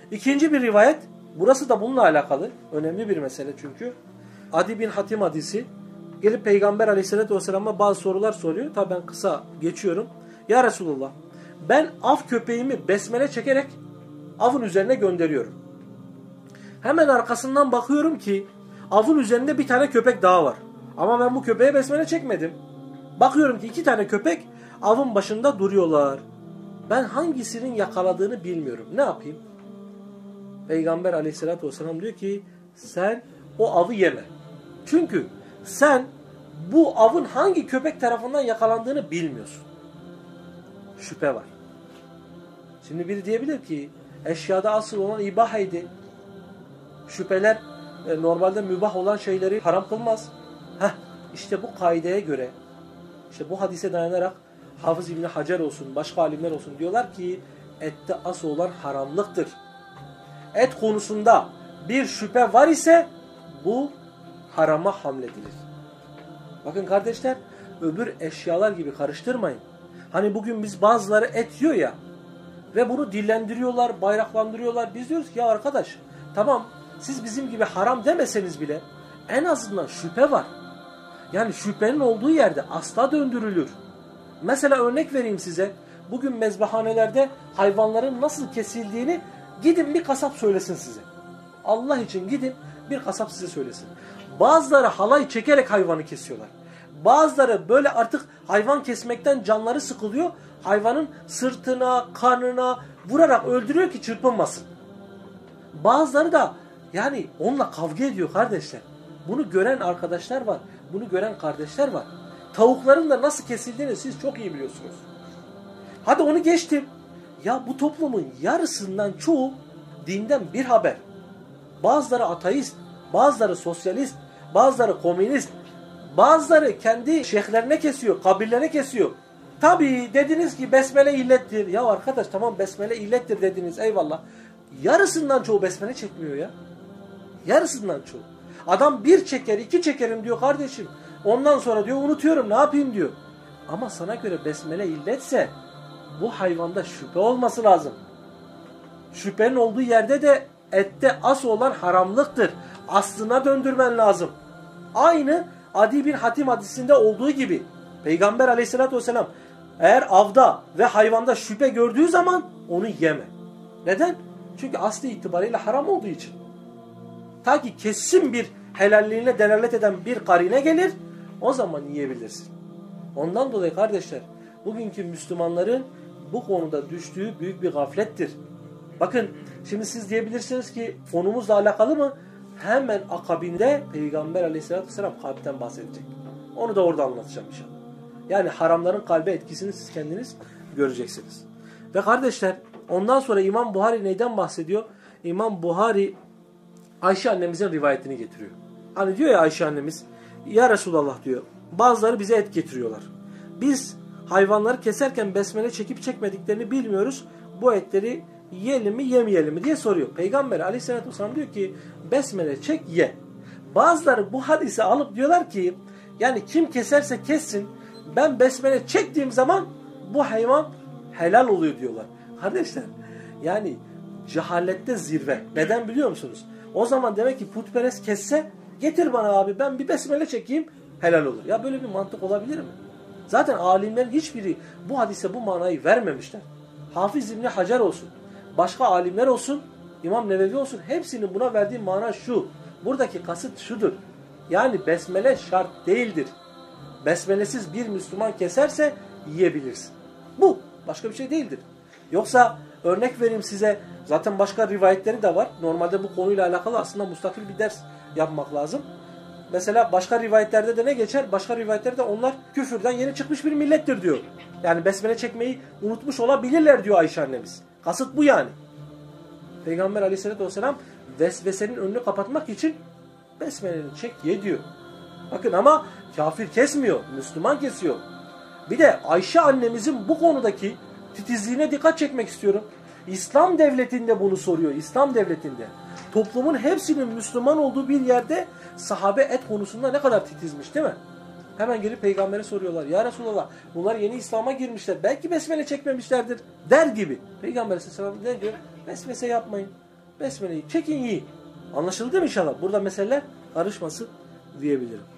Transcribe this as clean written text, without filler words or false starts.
İkinci bir rivayet, burası da bununla alakalı. Önemli bir mesele çünkü. Adi bin Hatim hadisi. Gelip Peygamber Aleyhisselatü Vesselam'a bazı sorular soruyor. Tabi ben kısa geçiyorum. Ya Resulullah, ben av köpeğimi besmele çekerek avın üzerine gönderiyorum. Hemen arkasından bakıyorum ki avın üzerinde bir tane köpek daha var. Ama ben bu köpeğe besmele çekmedim. Bakıyorum ki 2 tane köpek avın başında duruyorlar. Ben hangisinin yakaladığını bilmiyorum. Ne yapayım? Peygamber Aleyhisselatü Vesselam diyor ki sen o avı yeme. Çünkü sen bu avın hangi köpek tarafından yakalandığını bilmiyorsun. Şüphe var. Şimdi biri diyebilir ki eşyada asıl olan ibahaydı. Şüpheler normalde mübah olan şeyleri haram kılmaz. İşte bu kaideye göre, işte bu hadise dayanarak Hafız İbni Hacer olsun, başka alimler olsun diyorlar ki ette asıl olan haramlıktır. Et konusunda bir şüphe var ise bu harama hamledilir. Bakın kardeşler, öbür eşyalar gibi karıştırmayın. Hani bugün biz bazıları et yiyor ya ve bunu dillendiriyorlar, bayraklandırıyorlar. Biz diyoruz ki ya arkadaş tamam siz bizim gibi haram demeseniz bile en azından şüphe var. Yani şüphenin olduğu yerde asla döndürülür. Mesela örnek vereyim size. Bugün mezbahanelerde hayvanların nasıl kesildiğini gidin bir kasap söylesin size. Allah için gidin bir kasap size söylesin. Bazıları halay çekerek hayvanı kesiyorlar. Bazıları böyle artık hayvan kesmekten canları sıkılıyor. Hayvanın sırtına, karnına vurarak öldürüyor ki çırpınmasın. Bazıları da yani onunla kavga ediyor kardeşler. Bunu gören arkadaşlar var. Bunu gören kardeşler var. Tavukların da nasıl kesildiğini siz çok iyi biliyorsunuz. Hadi onu geçtim. Ya bu toplumun yarısından çoğu dinden bir haber. Bazıları ateist, bazıları sosyalist, bazıları komünist, bazıları kendi şeyhlerine kesiyor, kabirlerine kesiyor. Tabii dediniz ki besmele illettir. Ya arkadaş tamam besmele illettir dediniz eyvallah. Yarısından çoğu besmele çekmiyor ya. Yarısından çoğu. Adam 1 çeker, 2 çekerim diyor kardeşim. Ondan sonra diyor unutuyorum ne yapayım diyor. Ama sana göre besmele illetse bu hayvanda şüphe olması lazım. Şüphenin olduğu yerde de ette asıl olan haramlıktır. Aslına döndürmen lazım. Aynı Adi bin Hatim hadisinde olduğu gibi Peygamber Aleyhisselatü Vesselam eğer avda ve hayvanda şüphe gördüğü zaman onu yeme. Neden? Çünkü aslı itibariyle haram olduğu için. Ta ki kesin bir helalliğine delalet eden bir karine gelir, o zaman yiyebilirsin. Ondan dolayı kardeşler, bugünkü Müslümanların bu konuda düştüğü büyük bir gaflettir. Bakın, şimdi siz diyebilirsiniz ki konumuzla alakalı mı? Hemen akabinde Peygamber Aleyhisselatü Vesselam kalpten bahsedecek. Onu da orada anlatacağım inşallah. Yani haramların kalbe etkisini siz kendiniz göreceksiniz. Ve kardeşler, ondan sonra İmam Buhari neyden bahsediyor? İmam Buhari Ayşe annemizin rivayetini getiriyor. Hani diyor ya Ayşe annemiz, ya Resulallah diyor, bazıları bize et getiriyorlar. Biz hayvanları keserken besmele çekip çekmediklerini bilmiyoruz. Bu etleri yiyelim mi yemeyelim mi diye soruyor. Peygamber Aleyhisselatü Vesselam diyor ki besmele çek ye. Bazıları bu hadisi alıp diyorlar ki yani kim keserse kessin ben besmele çektiğim zaman bu hayvan helal oluyor diyorlar. Kardeşler yani cehalette zirve. Neden biliyor musunuz? O zaman demek ki putperest kesse getir bana abi ben bir besmele çekeyim helal olur. Ya böyle bir mantık olabilir mi? Zaten alimlerin hiçbiri bu hadise bu manayı vermemişler. Hafız İbni Hacer olsun, başka alimler olsun, İmam Nevevi olsun hepsinin buna verdiği mana şu. Buradaki kasıt şudur. Yani besmele şart değildir. Besmelesiz bir Müslüman keserse yiyebilirsin. Bu başka bir şey değildir. Yoksa örnek vereyim size zaten başka rivayetleri de var. Normalde bu konuyla alakalı aslında mustakil bir ders yapmak lazım. Mesela başka rivayetlerde de ne geçer? Başka rivayetlerde onlar küfürden yeni çıkmış bir millettir diyor. Yani besmele çekmeyi unutmuş olabilirler diyor Ayşe annemiz. Kasıt bu yani. Peygamber Aleyhisselatü Vesselam vesvesenin önünü kapatmak için besmeleni çek ye diyor. Bakın ama kafir kesmiyor. Müslüman kesiyor. Bir de Ayşe annemizin bu konudaki titizliğine dikkat çekmek istiyorum. İslam devletinde bunu soruyor. İslam devletinde. Toplumun hepsinin Müslüman olduğu bir yerde sahabe et konusunda ne kadar titizmiş değil mi? Hemen gelip peygambere soruyorlar. Ya Resulallah bunlar yeni İslam'a girmişler. Belki besmele çekmemişlerdir der gibi. Peygamber Aleyhisselam ne diyor? Vesvese yapmayın. Besmele'yi çekin yiyin. Anlaşıldı mı inşallah? Burada meseleler karışmasın diyebilirim.